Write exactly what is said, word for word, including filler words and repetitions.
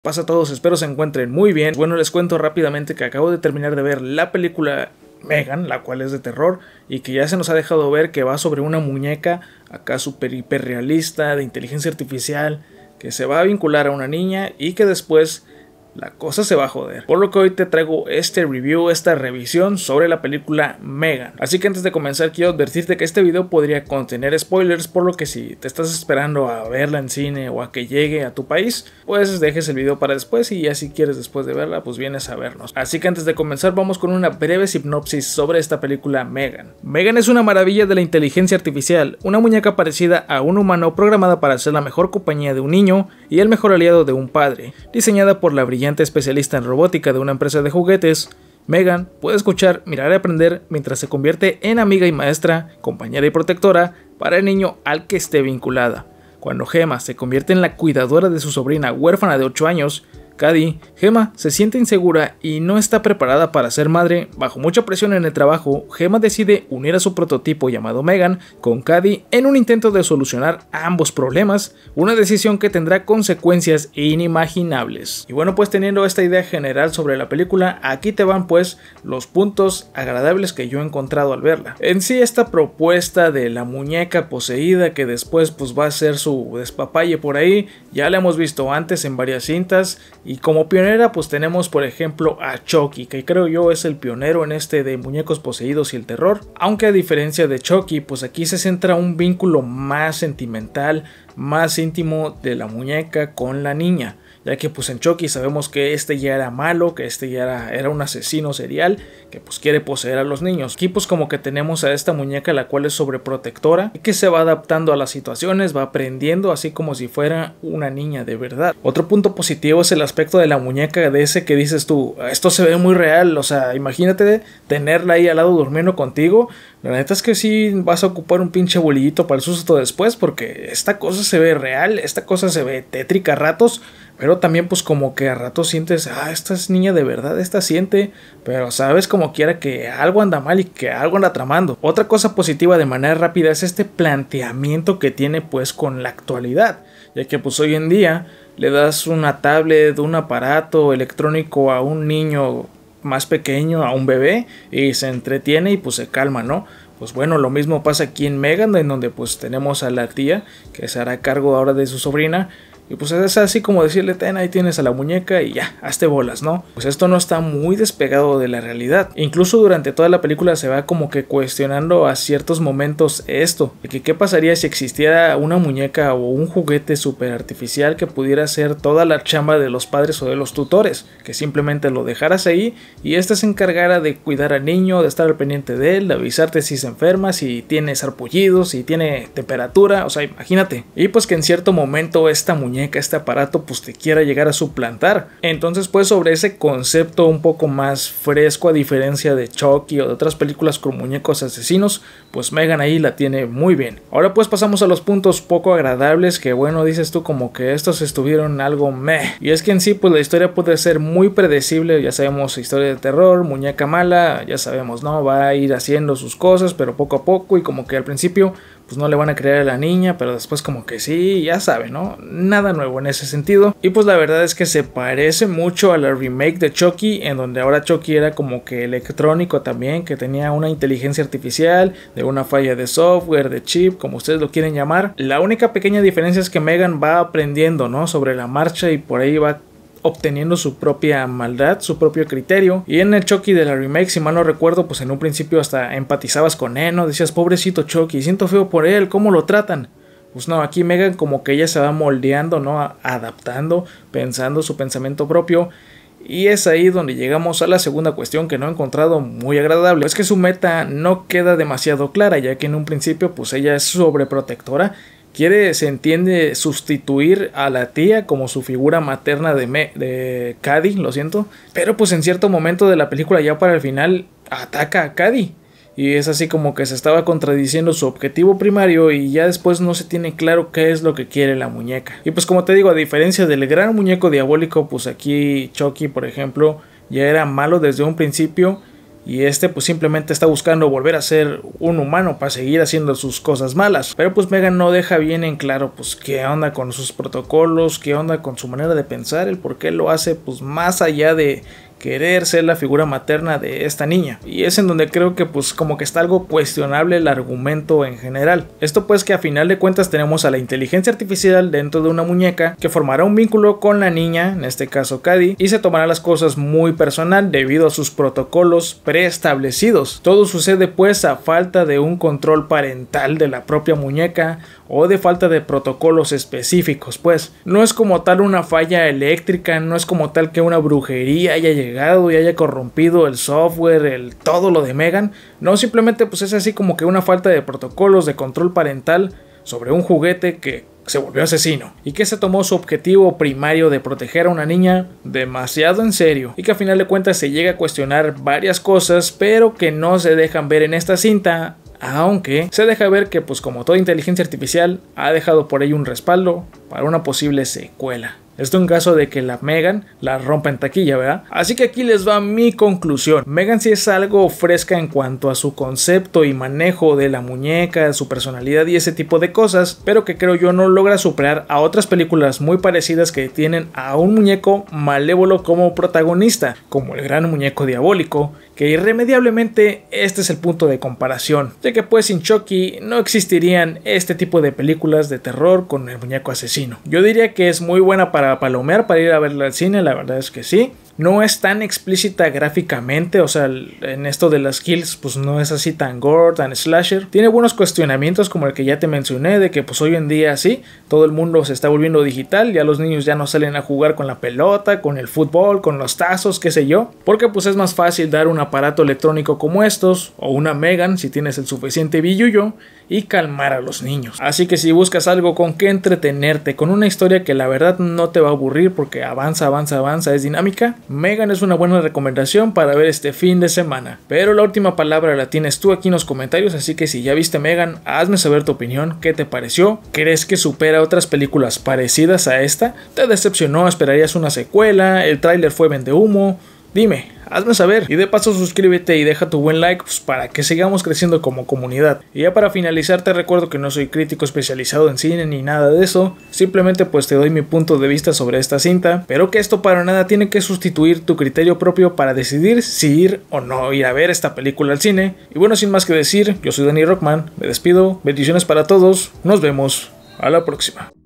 Pasa a todos, espero se encuentren muy bien. Bueno, les cuento rápidamente que acabo de terminar de ver la película Megan, la cual es de terror y que ya se nos ha dejado ver que va sobre una muñeca acá super hiperrealista de inteligencia artificial que se va a vincular a una niña y que después la cosa se va a joder. Por lo que hoy te traigo este review, esta revisión sobre la película Megan. Así que antes de comenzar quiero advertirte que este video podría contener spoilers, por lo que si te estás esperando a verla en cine o a que llegue a tu país, pues dejes el video para después y ya si quieres después de verla pues vienes a vernos. Así que antes de comenzar vamos con una breve sinopsis sobre esta película Megan. Megan es una maravilla de la inteligencia artificial, una muñeca parecida a un humano programada para ser la mejor compañía de un niño y el mejor aliado de un padre, diseñada por la brillante especialista en robótica de una empresa de juguetes. Megan puede escuchar, mirar y aprender mientras se convierte en amiga y maestra, compañera y protectora para el niño al que esté vinculada. Cuando Gemma se convierte en la cuidadora de su sobrina huérfana de ocho años, Cady, Gemma se siente insegura y no está preparada para ser madre. Bajo mucha presión en el trabajo, Gemma decide unir a su prototipo llamado Megan con Cady en un intento de solucionar ambos problemas, una decisión que tendrá consecuencias inimaginables. Y bueno, pues teniendo esta idea general sobre la película, aquí te van pues los puntos agradables que yo he encontrado al verla. En sí, esta propuesta de la muñeca poseída que después pues va a ser su despapalle por ahí, ya la hemos visto antes en varias cintas. Y como pionera pues tenemos por ejemplo a Chucky, que creo yo es el pionero en este de muñecos poseídos y el terror. Aunque a diferencia de Chucky, pues aquí se centra un vínculo más sentimental, más íntimo de la muñeca con la niña. Ya que pues en Chucky sabemos que este ya era malo, que este ya era, era un asesino serial que pues quiere poseer a los niños. Aquí pues como que tenemos a esta muñeca la cual es sobreprotectora y que se va adaptando a las situaciones, va aprendiendo así como si fuera una niña de verdad. Otro punto positivo es el aspecto de la muñeca, de ese que dices tú, esto se ve muy real, o sea, imagínate tenerla ahí al lado durmiendo contigo. La neta es que sí vas a ocupar un pinche bolillito para el susto después, porque esta cosa se ve real, esta cosa se ve tétrica a ratos, pero también pues como que a ratos sientes, ah, esta es niña de verdad, esta siente, pero sabes como quiera que algo anda mal y que algo anda tramando. Otra cosa positiva de manera rápida es este planteamiento que tiene pues con la actualidad, ya que pues hoy en día le das una tablet, un aparato electrónico a un niño más pequeño, a un bebé, y se entretiene y pues se calma, ¿no? Pues bueno, lo mismo pasa aquí en Megan, en donde pues tenemos a la tía que se hará cargo ahora de su sobrina. Y pues es así como decirle, ten, ahí tienes a la muñeca y ya, hazte bolas, ¿no? Pues esto no está muy despegado de la realidad. Incluso durante toda la película se va como que cuestionando a ciertos momentos esto. De que qué pasaría si existiera una muñeca o un juguete súper artificial que pudiera hacer toda la chamba de los padres o de los tutores. Que simplemente lo dejaras ahí y éste se encargara de cuidar al niño, de estar al pendiente de él, de avisarte si se enferma, si tiene sarpullidos, si tiene temperatura, o sea, imagínate. Y pues que en cierto momento esta muñeca, este aparato pues te quiera llegar a suplantar. Entonces pues sobre ese concepto un poco más fresco, a diferencia de Chucky o de otras películas con muñecos asesinos, pues Megan ahí la tiene muy bien. Ahora pues pasamos a los puntos poco agradables, que bueno, dices tú como que estos estuvieron algo meh. Y es que en sí pues la historia puede ser muy predecible, ya sabemos, historia de terror, muñeca mala, ya sabemos, ¿no? Va a ir haciendo sus cosas pero poco a poco, y como que al principio pues no le van a creer a la niña, pero después como que sí, ya sabe, ¿no? Nada nuevo en ese sentido. Y pues la verdad es que se parece mucho a la remake de Chucky, en donde ahora Chucky era como que electrónico también, que tenía una inteligencia artificial, de una falla de software, de chip, como ustedes lo quieren llamar. La única pequeña diferencia es que Megan va aprendiendo, ¿no? Sobre la marcha, y por ahí va obteniendo su propia maldad, su propio criterio. Y en el Chucky de la remake, si mal no recuerdo, pues en un principio hasta empatizabas con él, ¿no? Decías, pobrecito Chucky, siento feo por él, ¿cómo lo tratan? Pues no, aquí Megan como que ella se va moldeando, ¿no? Adaptando, pensando su pensamiento propio. Y es ahí donde llegamos a la segunda cuestión que no he encontrado muy agradable. Es que su meta no queda demasiado clara, ya que en un principio pues ella es sobreprotectora. Quiere, se entiende, sustituir a la tía como su figura materna de, me, de Cady, lo siento. Pero pues en cierto momento de la película, ya para el final, ataca a Cady. Y es así como que se estaba contradiciendo su objetivo primario, y ya después no se tiene claro qué es lo que quiere la muñeca. Y pues como te digo, a diferencia del gran muñeco diabólico, pues aquí Chucky, por ejemplo, ya era malo desde un principio. y este pues simplemente está buscando volver a ser un humano para seguir haciendo sus cosas malas. Pero pues Megan no deja bien en claro pues qué onda con sus protocolos, qué onda con su manera de pensar, el por qué lo hace pues más allá de querer ser la figura materna de esta niña, y es en donde creo que pues como que está algo cuestionable el argumento en general. Esto pues que a final de cuentas tenemos a la inteligencia artificial dentro de una muñeca que formará un vínculo con la niña, en este caso Cady, y se tomará las cosas muy personal debido a sus protocolos preestablecidos. Todo sucede pues a falta de un control parental de la propia muñeca o de falta de protocolos específicos. Pues no es como tal una falla eléctrica, no es como tal que una brujería haya llegado y haya corrompido el software, el todo lo de Megan. No, simplemente pues es así como que una falta de protocolos de control parental sobre un juguete que se volvió asesino y que se tomó su objetivo primario de proteger a una niña demasiado en serio, y que a final de cuentas se llega a cuestionar varias cosas pero que no se dejan ver en esta cinta, aunque se deja ver que pues como toda inteligencia artificial ha dejado por ello un respaldo para una posible secuela. Esto en caso de que la Megan la rompa en taquilla, ¿verdad? Así que aquí les va mi conclusión. Megan sí es algo fresca en cuanto a su concepto y manejo de la muñeca, su personalidad y ese tipo de cosas, pero que creo yo no logra superar a otras películas muy parecidas que tienen a un muñeco malévolo como protagonista, como el gran muñeco diabólico, que irremediablemente este es el punto de comparación, ya que pues sin Chucky no existirían este tipo de películas de terror con el muñeco asesino. Yo diría que es muy buena para palomear, para ir a verla al cine, la verdad es que sí. No es tan explícita gráficamente, o sea, en esto de las kills pues no es así tan gore, tan slasher. Tiene buenos cuestionamientos como el que ya te mencioné, de que pues hoy en día sí, todo el mundo se está volviendo digital, ya los niños ya no salen a jugar con la pelota, con el fútbol, con los tazos, qué sé yo, porque pues es más fácil dar un aparato electrónico como estos, o una Megan si tienes el suficiente billullo, y calmar a los niños. Así que si buscas algo con que entretenerte, con una historia que la verdad no te va a aburrir porque avanza, avanza, avanza, es dinámica, Megan es una buena recomendación para ver este fin de semana. Pero la última palabra la tienes tú aquí en los comentarios, así que si ya viste Megan, hazme saber tu opinión, qué te pareció, ¿crees que supera otras películas parecidas a esta? ¿Te decepcionó? ¿Esperarías una secuela? ¿El tráiler fue vendehumo? Dime, hazme saber, y de paso suscríbete y deja tu buen like pues, para que sigamos creciendo como comunidad. Y ya para finalizar te recuerdo que no soy crítico especializado en cine ni nada de eso, simplemente pues te doy mi punto de vista sobre esta cinta, pero que esto para nada tiene que sustituir tu criterio propio para decidir si ir o no ir a ver esta película al cine. Y bueno, sin más que decir, yo soy Danny Rockman, me despido, bendiciones para todos, nos vemos a la próxima.